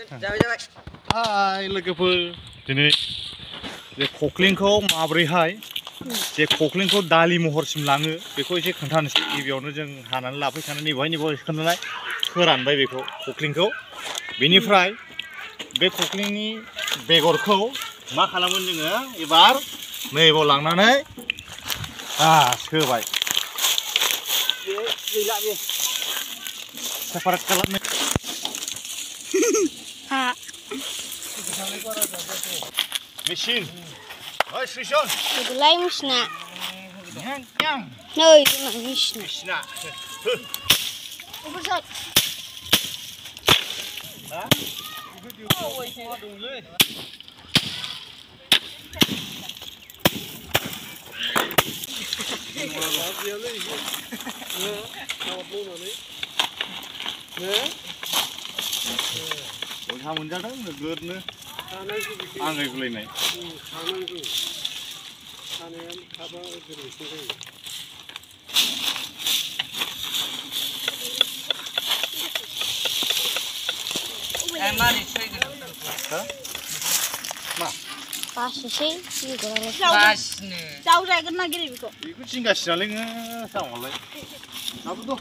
Hai लोगोफोर दिनै बे खख्लिंखौ माब्रैहाय जे खख्लिंखौ दालि महरसिम लाङो बेखौ एसे खोन्थानोसै। गिबियावनो जों हानानै लाफैखानानै नैबेहाय खोन्थानाय फोरानबाय बेखौ खख्लिंखौ। बेनिफ्राय बे खख्लिंनि बेगरखौ मा खालामगोन जोङो एबार नैबाव लांनानै सोबाय। गैला बे सेपारेट खालामनो mesin. Oi, Srison. Gulai mesinnya. Yang. Noi, mesin. Mesinnya. Ubesat. Hah? Oh, ini dulu. Bocah muncul dah, ngegernya. Anggai gulai naik. Pas sih, kurang. Pas nih. Jauh saya kena gini biko. Iku singgah saling sama lagi. Apa tuh?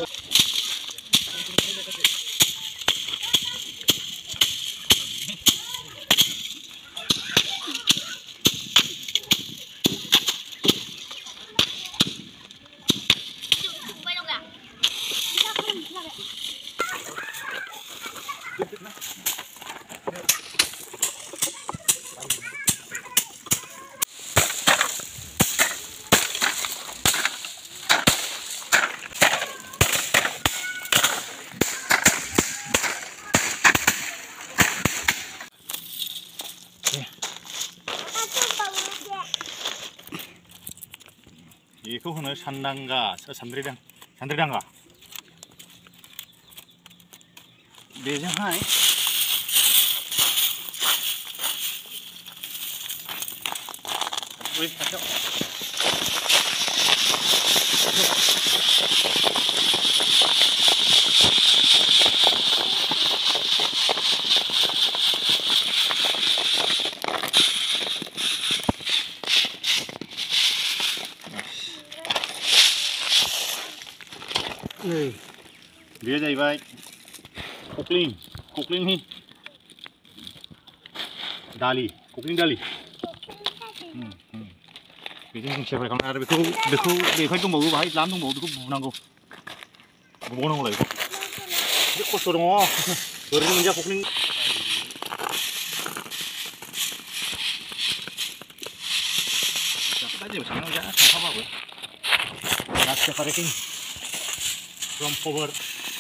Iku hono sandangga, sandridangga. Bejangai. Wih, kacau. Dia जाहैबाय खख्लिंनि दालि खख्लिं दालि बेजों जों सेपारेट खालामनो आरो बेखौ बेवहाय दंबावो बाहाय लाम दंबावो बेखौ बुनांगौ बुबावनांगौ बेखौ एसे खस्थ' दङ ओरैनो मोनजा खख्लिं दा जेबो साननांगौ गैया थांफाबाबो दा सेपारेटिं from forward.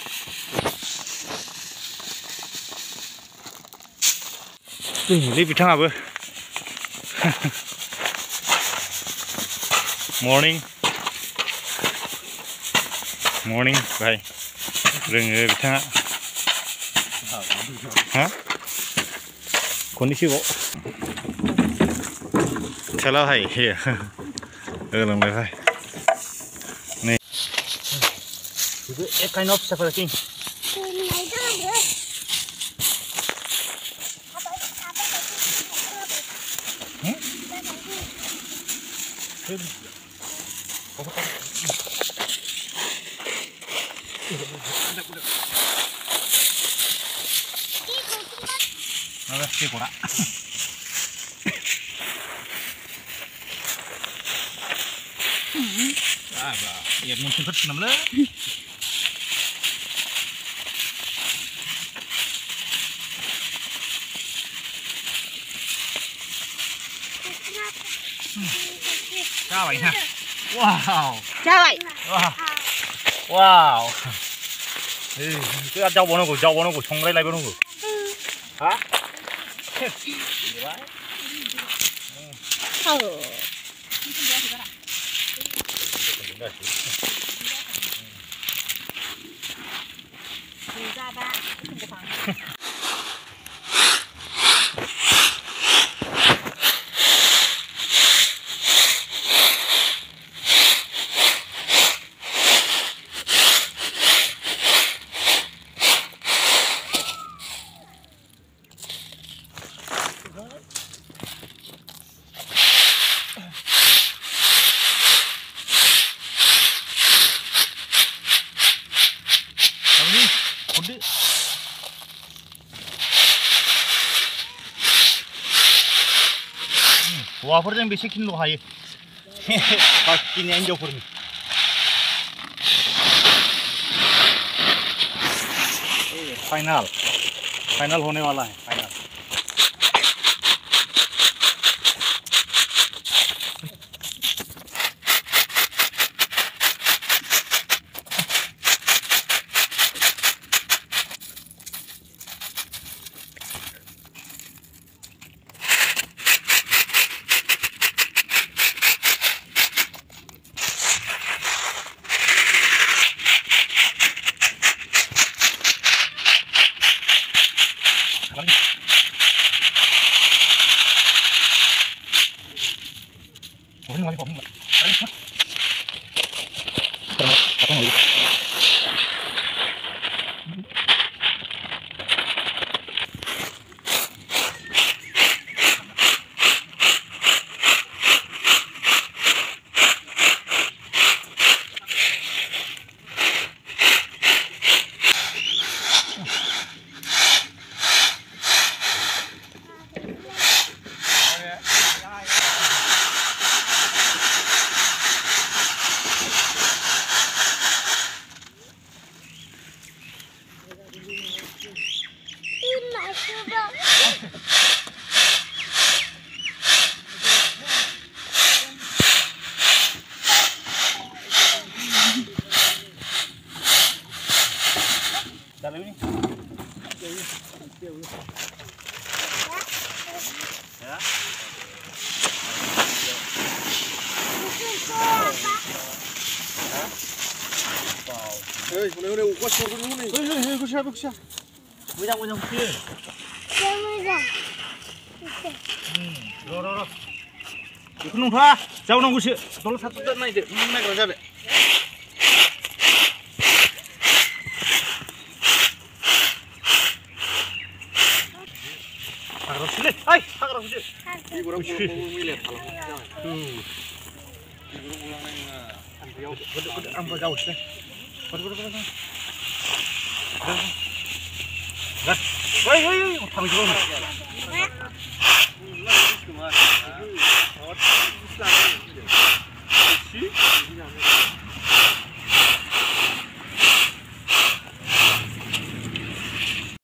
Ini bitang apa? Morning, bye. Rengi bitang. Hah? Kondisi kok? Salah hai, ya. Dalam hai. A kind of separating. Ya mungkin betul namanya. Chào bạn ha. Wow. Chào bạn. Wow. Cứ ăn rau bò nó của xong lấy bò nó của. Hả? हौवाफोरजों बेसेखिनिल' हायो बाखिनिया हिनजावफोरनि फाइनल होने वाला है फाइनल बेखौ नोंथाङा जावनांगौसो दल' साथ'दा नायदो नायग्रा जाबाय हाग्रासोलै ओइ हाग्राखौसो बेगरावसो मिलाया खालामो आंबो जावसै थांजोबो